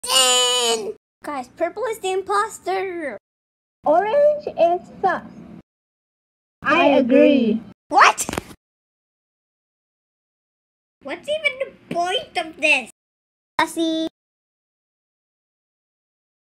Guys, purple is the imposter. Orange is sus. I agree. What? What's even the point of this? Sussy.